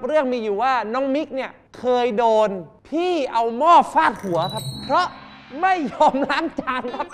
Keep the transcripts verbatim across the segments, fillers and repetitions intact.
เรื่องมีอยู่ว่าน้องมิกเนี่ยเคยโดนพี่เอาหม้อฟาดหัวครับเพราะไม่ยอมล้างจานครับ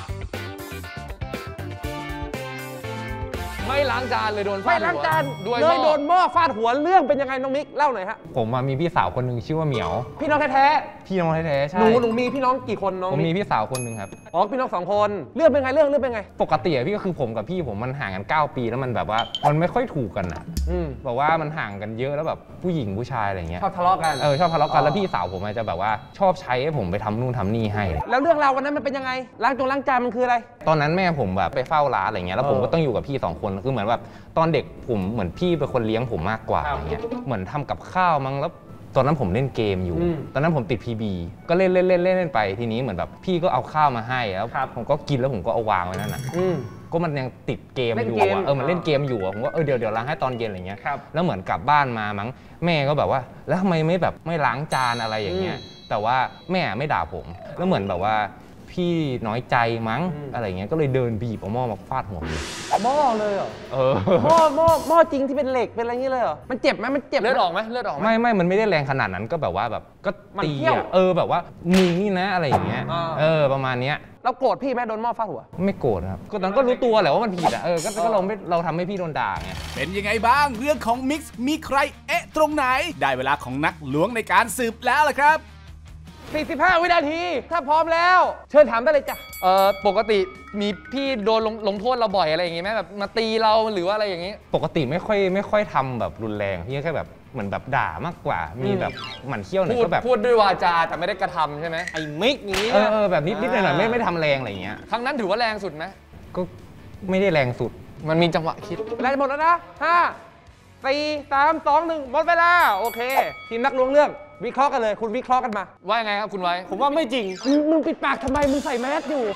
ไม่ล้างจานเลยโดนฟาดหัวไม่ล้างจานด้วยเลยโดนหม้อฟาดหัวเรื่องเป็นยังไงน้องมิกเล่าหน่อยฮะผมมีพี่สาวคนหนึ่งชื่อว่าเหมียวพี่น้องแท้ๆพี่น้องแท้ๆใช่หนูหนูมีพี่น้องกี่คนน้องผมมีพี่สาวคนหนึ่งครับอ๋อพี่น้องสองคนเรื่องเป็นไงเรื่องเรื่องเป็นไงปกติพี่ก็คือผมกับพี่ผมมันห่างกันเก้าปีแล้วมันแบบว่ามันไม่ค่อยถูกกันอ่ะแบบว่ามันห่างกันเยอะแล้วแบบผู้หญิงผู้ชายอะไรเงี้ยชอบทะเลาะกันเออชอบทะเลาะกันแล้วพี่สาวผมจะแบบว่าชอบใช้ให้ผมไปทำนู่นทำนี่ให้แล้วเรื่องราววันนั้นมันเป็นยังไงล้างจงล้างจานมันคืออะไรตอนนั้นแม่ผมแบบไปเฝ้าร้านอะไรเงี้ยแล้วผมก็ต้องอยู่กับพี่สองคนคือเหมือนแบบตอนเด็กผมเหมือนพี่เป็นคนเลี้ยงผมมากกว่าอะไรเงี้ยเหมือนทำกับข้าวมั้งแล้วตอนนั้นผมเล่นเกมอยู่ตอนนั้นผมติด พี บี ก็เล่นเล่นเล่นเล่นไปทีนี้เหมือนแบบพี่ก็เอาข้าวมาให้แล้วผมก็กินแล้วผมก็เอาวางไว้นั่นน่ะก็มันยังติดเกมอยู่อ่ะเออมันเล่นเกมอยู่ผมก็เออเดี๋ยวเดี๋ยวล้างให้ตอนเย็นอะไรเงี้ยแล้วเหมือนกลับบ้านมามั้งแม่ก็แบบว่าแล้วทำไมไม่แบบไม่ล้างจานอะไรอย่างเงี้ยแต่ว่าแม่ไม่ด่าผมแล้วเหมือนแบบว่าพี่น้อยใจมั้งอะไรเงี้ยก็เลยเดินบีบเอาหม้อมาฟาดหัวเลยหม้อเลยเหรอเออหม้อหม้อหม้อจริงที่เป็นเหล็กเป็นอะไรเงี้ยเลยเหรอมันเจ็บไหมมันเจ็บเลือดออกไหมเลือดออกไหมไม่ไม่มันไม่ได้แรงขนาดนั้นก็แบบว่าแบบก็ตีเออแบบว่ามึงนี่นะอะไรอย่างเงี้ยเออประมาณเนี้ยเราโกรธพี่ไหมโดนหม้อฟาดหัวไม่โกรธครับก็ตอนก็รู้ตัวแหละว่ามันผิดอ่ะเออก็เราไม่เราทำให้พี่โดนด่าไงเป็นยังไงบ้างเรื่องของมิกซ์มีใครเอ๊ะตรงไหนได้เวลาของนักล้วงในการสืบแล้วล่ะครับสี่สิบห้าวินาทีถ้าพร้อมแล้วเชิญถามได้เลยจ้ะเออปกติมีพี่โดนลงลงโทษเราบ่อยอะไรอย่างงี้ไหมแบบมาตีเราหรือว่าอะไรอย่างงี้ปกติไม่ค่อยไม่ค่อยทำแบบรุนแรงพี่แค่แบบเหมือนแบบด่ามากกว่ามีแบบหมั่นเขี้ยวหน่อยก็แบบพูดด้วยวาจาแต่ไม่ได้กระทำใช่ไหมไอ้มิกนี้เออเออแบบนิดนิดหน่อยไม่ไม่ทำแรงอะไรอย่างเงี้ยครั้งนั้นถือว่าแรงสุดไหมก็ไม่ได้แรงสุดมันมีจังหวะคิดเวลาจะหมดแล้วนะห้าสี่สามสองหนึ่งหมดเวลาโอเคทีมนักล้วงเรื่องวิเคราะห์กันเลยคุณวิเคราะห์กันมาว่าไงครับคุณไว้ผมว่าไม่จริงมึงปิดปากทำไมมึงใส่แมสอยู่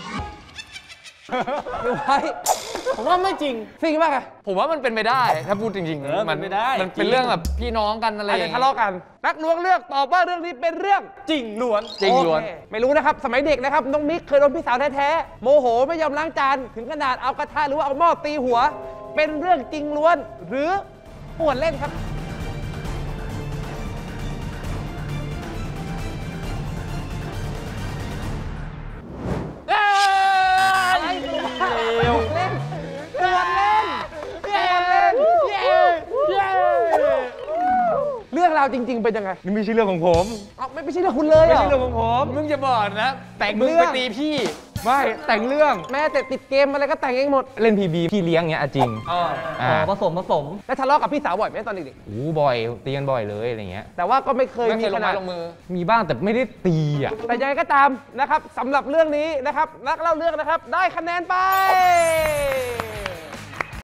ไว้ผมว่าไม่จริงฟิงว่าไงผมว่ามันเป็นไปได้ถ้าพูดจริงๆมันไม่ได้มันเป็นเรื่องแบบพี่น้องกันอะไรอาจจะทะเลาะกันนักล้วงเลือกตอบว่าเรื่องนี้เป็นเรื่องจริงล้วนจริงล้วนไม่รู้นะครับสมัยเด็กนะครับน้องมิกเคยโดนพี่สาวแท้ๆโมโหไม่ยอมล้างจานถึงขนาดเอากระทะหรือว่าเอาหม้อตีหัวเป็นเรื่องจริงล้วนหรือปวดเล่นครับเล่นเล่นเล่นเล่นเรื่องราวจริงๆเป็นยังไงนี่ไม่ใช่เรื่องของผมอ๋อไม่ไม่ใช่เรื่องคุณเลยไม่ใช่เรื่องของผมมึงจะบอกนะแต่งเรื่องไปตีพี่ไม่แต่งเรื่องแม้แต่ติดเกมอะไรก็แต่งเองหมดเล่น พี บี พี่เลี้ยงเงี้ยจริงอ๋อผสมผสมแล้วทะเลาะกับพี่สาวบ่อยไหมตอนเด็กๆโอ้บ่อยตีกันบ่อยเลยอะไรเงี้ยแต่ว่าก็ไม่เคยมีขนาดลงมือมีบ้างแต่ไม่ได้ตีอ่ะแต่ยังไงก็ตามนะครับสำหรับเรื่องนี้นะครับนักเล่าเรื่องนะครับได้คะแนนไป